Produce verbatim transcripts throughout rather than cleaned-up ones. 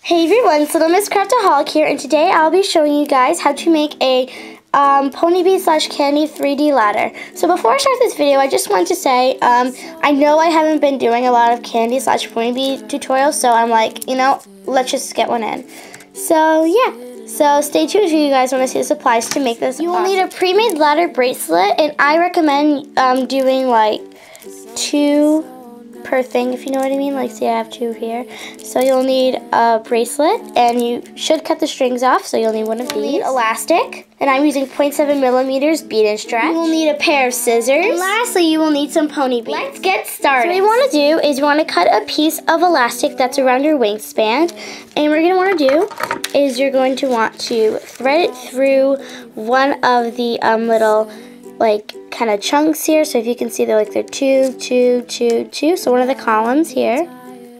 Hey everyone, so the Miss Craftaholic here, and today I'll be showing you guys how to make a um, pony bead slash candy three D ladder. So before I start this video, I just want to say, um, I know I haven't been doing a lot of candy slash pony bead tutorials, so I'm like, you know, let's just get one in. So yeah, so stay tuned if you guys want to see the supplies to make this. You will need a pre-made ladder bracelet, and I recommend um, doing like two per thing, if you know what I mean. Like, see, I have two here. So you'll need a bracelet, and you should cut the strings off, so you'll need one of these. You'll need elastic, and I'm using zero point seven millimeters bead and stretch. You will need a pair of scissors. And lastly, you will need some pony beads. Let's get started. So what you want to do is you want to cut a piece of elastic that's around your wingspan, and what you're going to want to do is you're going to want to thread it through one of the um, little like kind of chunks here. So if you can see, they're like they're two, two, two, two. So one of the columns here.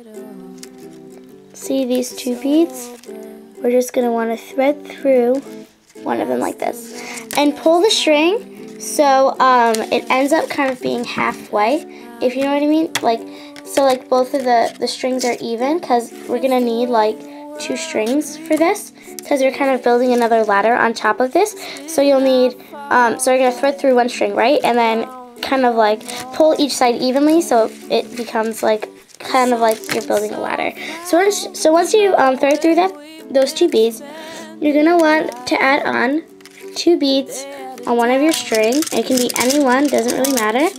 See these two beads? We're just gonna want to thread through one of them like this, and pull the string so um, it ends up kind of being halfway, if you know what I mean. Like, so like both of the the strings are even, because we're gonna need like two strings for this, because we're kind of building another ladder on top of this. So you'll need, um, so you're going to thread through one string, right? And then kind of like pull each side evenly so it becomes like, kind of like you're building a ladder. So once, so once you um, thread through that, those two beads, you're going to want to add on two beads on one of your string. It can be any one, doesn't really matter.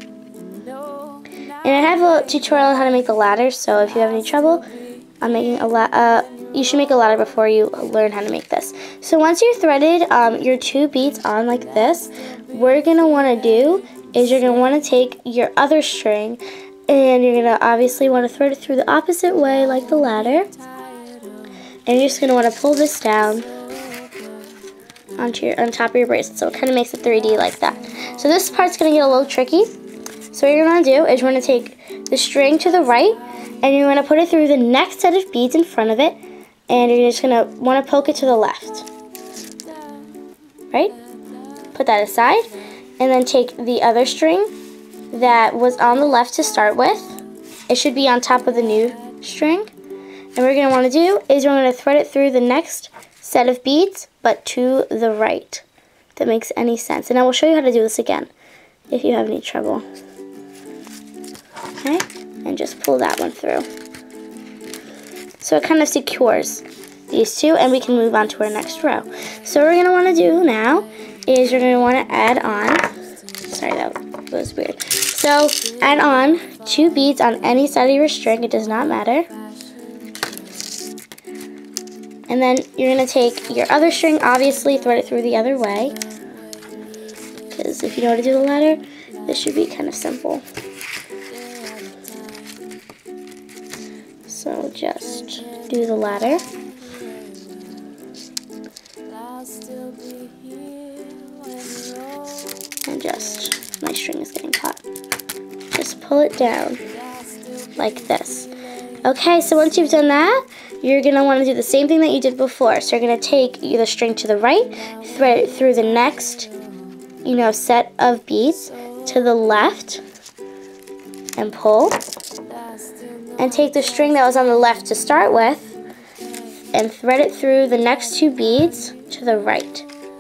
And I have a tutorial on how to make the ladder, so if you have any trouble on making a ladder, uh, you should make a ladder before you learn how to make this. So once you threaded um, your two beads on like this, what you're going to want to do is you're going to want to take your other string, and you're going to obviously want to thread it through the opposite way like the ladder. And you're just going to want to pull this down onto your, on top of your bracelet, so it kind of makes it three D like that. So this part's going to get a little tricky. So what you're going to do is you're going to take the string to the right, and you're going to put it through the next set of beads in front of it, and you're just going to want to poke it to the left. Right? Put that aside, and then take the other string that was on the left to start with. It should be on top of the new string. And what you're going to want to do is you're going to thread it through the next set of beads, but to the right. If that makes any sense. And I will show you how to do this again if you have any trouble. Okay? And just pull that one through. So it kind of secures these two, and we can move on to our next row. So what we're going to want to do now is you're going to want to add on, sorry, that was weird. So add on two beads on any side of your string, it does not matter. And then you're going to take your other string, obviously thread it through the other way, because if you know how to do the ladder, this should be kind of simple. So just do the ladder. And just, my string is getting caught. Just pull it down like this. Okay, so once you've done that, you're going to want to do the same thing that you did before. So you're going to take the string to the right, thread it through the next, you know, set of beads to the left, and pull. And take the string that was on the left to start with and thread it through the next two beads to the right.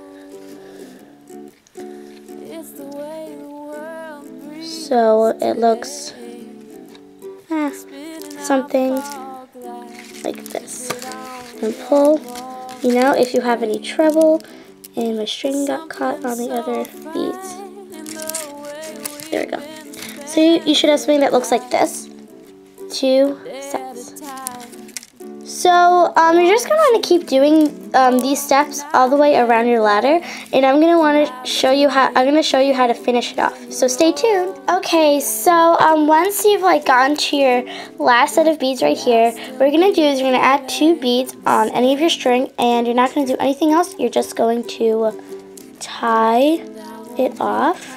So it looks eh, something like this. And pull, you know, if you have any trouble and my string got caught on the other beads. There we go. So you, you should have something that looks like this. Two sets. So um, you're just going to want to keep doing um, these steps all the way around your ladder, and I'm going to want to show you how I'm going to show you how to finish it off. So stay tuned. Okay, so um, once you've like gotten to your last set of beads right here, what you're going to do is you're going to add two beads on any of your string, and you're not going to do anything else. You're just going to tie it off.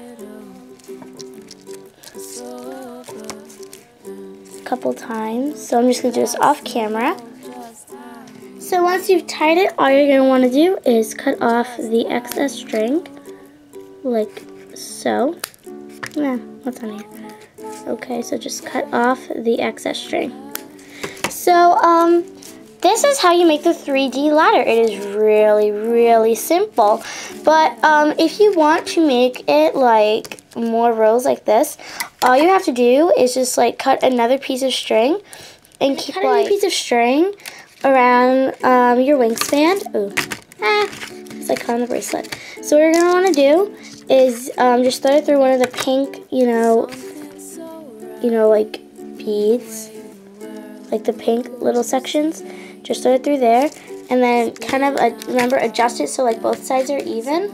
Couple times. So I'm just going to do this off camera. So once you've tied it, all you're going to want to do is cut off the excess string like so. Yeah, what's on here? Okay, so just cut off the excess string. So um this is how you make the three D ladder. It is really, really simple. But um, if you want to make it like more rows like this, all you have to do is just like cut another piece of string and keep cut like, a piece of string around um, your wingspan. Ooh, ah, it's like on the bracelet. So what you're gonna want to do is um, just thread it through one of the pink, you know, you know, like beads, like the pink little sections. Just thread it through there, and then kind of uh, remember adjust it so like both sides are even.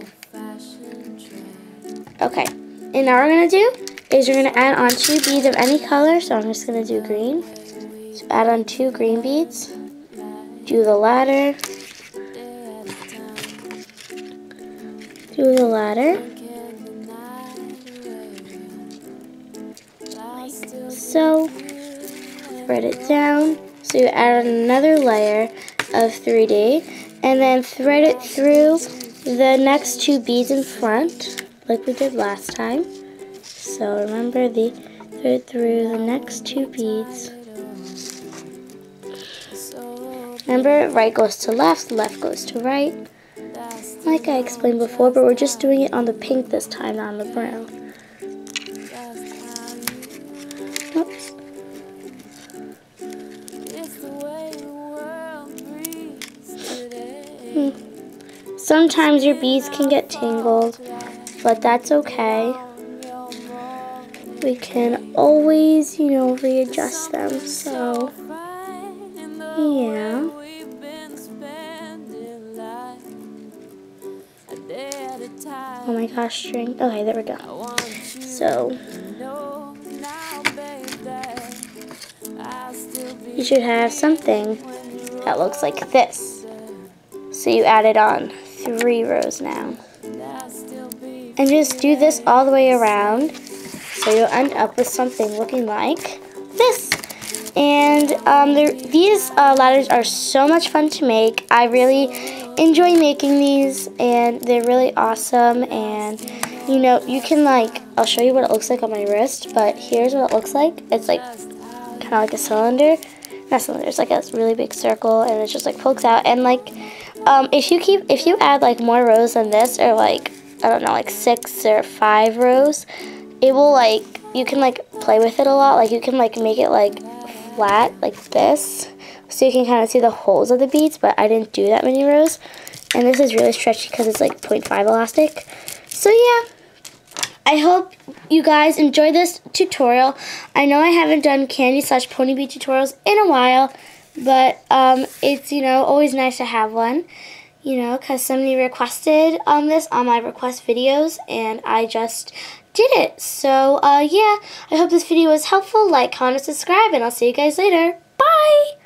Okay, and now what we're gonna do is you're gonna add on two beads of any color. So I'm just gonna do green. So add on two green beads. Do the ladder. Do the ladder. Like so. Thread it down. So you add another layer of three D, and then thread it through the next two beads in front, like we did last time. So remember, the thread through the next two beads. Remember, right goes to left, left goes to right, like I explained before, but we're just doing it on the pink this time, not on the brown. Oops. Sometimes your beads can get tangled, but that's okay. We can always, you know, readjust them, so, yeah. Oh my gosh, string. Okay, there we go. So, you should have something that looks like this. So you added on three rows now. And just do this all the way around. So you'll end up with something looking like this. And um, these uh, ladders are so much fun to make. I really enjoy making these, and they're really awesome. And you know, you can like, I'll show you what it looks like on my wrist, but here's what it looks like. It's like kind of like a cylinder. Not cylinder, it's like a really big circle, and it just like pokes out. And like, um, if you keep, if you add like more rows than this, or like, I don't know, like six or five rows, it will like, you can like play with it a lot. Like you can like make it like flat like this, so you can kind of see the holes of the beads, but I didn't do that many rows. And this is really stretchy because it's like point five elastic. So yeah, I hope you guys enjoyed this tutorial. I know I haven't done candy slash pony bead tutorials in a while, but um, it's, you know, always nice to have one, you know, because somebody requested um, this on my request videos, and I just did it. So uh, yeah, I hope this video was helpful. Like, comment, subscribe, and I'll see you guys later. Bye!